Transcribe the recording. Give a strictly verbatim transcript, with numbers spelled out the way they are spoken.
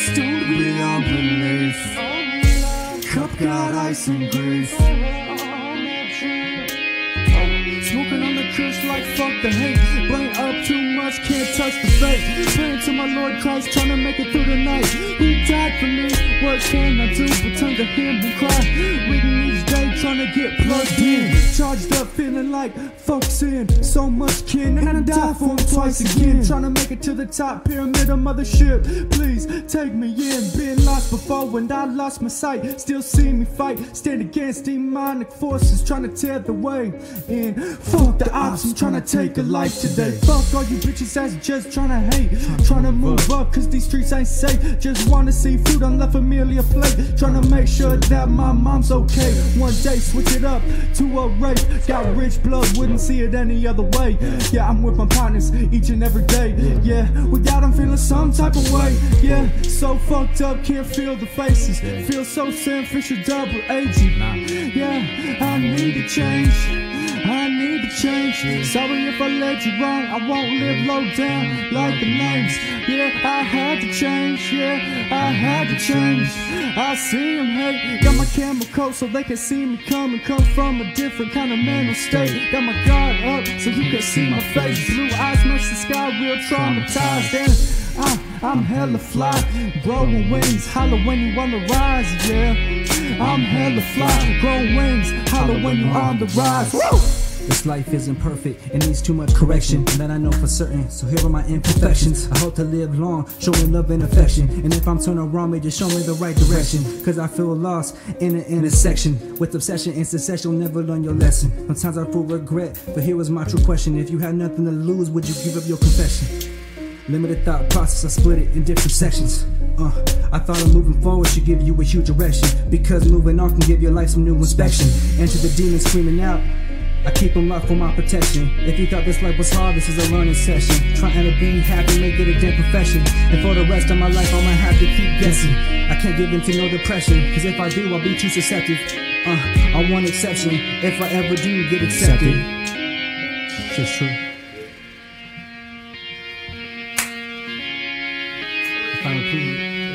stoned beyond belief. Cup got ice and grief. Smoking on the kush like fuck the hate. Brain up too much, can't touch the fate. Praying to my Lord Christ, trying to make it through the night. He died for me, what can I do but turn to him and cry? Reading each day, trying to get plugged in. Charged up, feeling like fuck sin. So much kin, and I die for him twice again. Trying to make it to the top pyramid of mothership. Please take me in. Been lost before when I lost my sight. Still see me fight, stand against demonic forces trying to tear the way in. Fuck the ops, I'm trying to take a life today. Fuck all you bitches that's just trying to hate. Trying to move up cause these streets ain't safe. Just wanna see food on La Familia plate. Trying to make sure that my mom's okay. One day switch it up to a rape. Got rich blood, wouldn't see it any other way. Yeah, I'm with my partners each and every day. Yeah, we got them feeling some type of way. Yeah, so fucked up, can't feel the faces. Feel so Sam Fisher double agent. Yeah, I need to change. I need to change. Sorry if I led you wrong. I won't live low down like the names. Yeah, I had to change. Yeah, I had to change. I see them hate. Got my camera coat so they can see me coming. Come from a different kind of mental state. Got my guard up so you can see my face. Blue eyes match the sky, real traumatized. And I, I'm hella fly, growing wings, holler when you on the rise. Yeah, I'm hella fly, growing wings, holler when you on the rise. Woo! This life isn't perfect, it needs too much correction, that I know for certain, so here are my imperfections. I hope to live long, showing love and affection, and if I'm turning wrong, may just show me the right direction, cause I feel lost in an intersection. With obsession and succession, you'll never learn your lesson. Sometimes I feel regret, but here was my true question. If you had nothing to lose, would you give up your confession? Limited thought process, I split it in different sections. Uh, I thought of moving forward should give you a huge direction, because moving on can give your life some new inspection. Enter the demons screaming out, I keep them locked for my protection. If you thought this life was hard, this is a learning session. Trying to be happy, make it a damn profession. And for the rest of my life, I might have to keep guessing. I can't give in to no depression, cause if I do, I'll be too susceptible. Uh, I want exception, if I ever do get accepted. Just true. Final preview.